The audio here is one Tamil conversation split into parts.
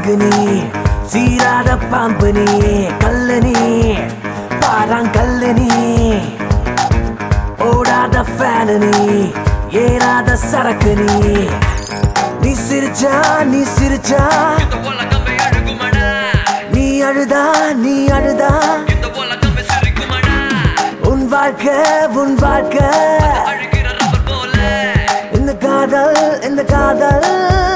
சங்குனி சீராத பாம்பனி கல்லனி பாறாங்கல்லனி ஓடாத ஃபேனனி ஏறாத சரக்குனி நீ சிரிச்சா நீ அழுதா உன் வாழ்க்கை இந்த காதல்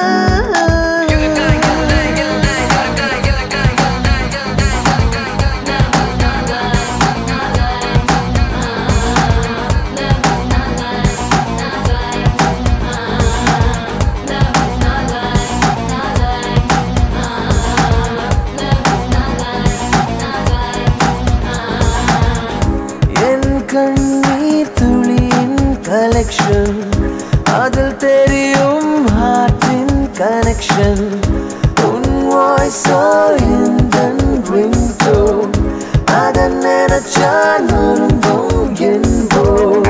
கண்ணீர் துளியின் கலெக்ஷன் அதில் தெரியும் ஹார்ட்டின் கனெக்ஷன் உன் வாய்ஸோ இந்த ரிங்டோன் அதை நினைச்சா நொறுங்கும் என்போம்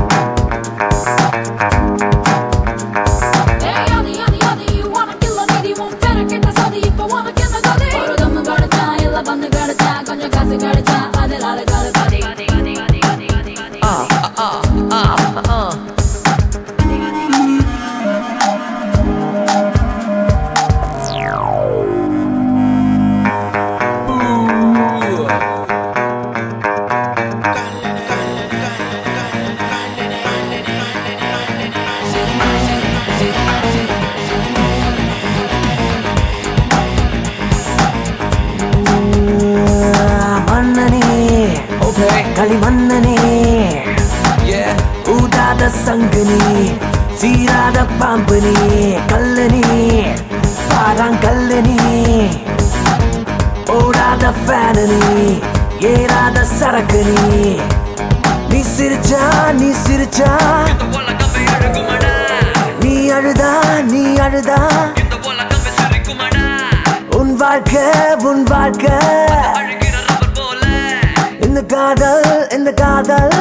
கொஞ்சம் காசு கிடைச்சா அதனால களிமண்ணனே ஊதாத சங்குனி சீராத பாம்பனி கல்லனி பாறாங்கல்லனி ஓடாத ஃபேனனி ஏறாத சரக்குனி நீ சிரிச்சா நீ அழுதா உன் வாழ்க்கை இந்த காதல்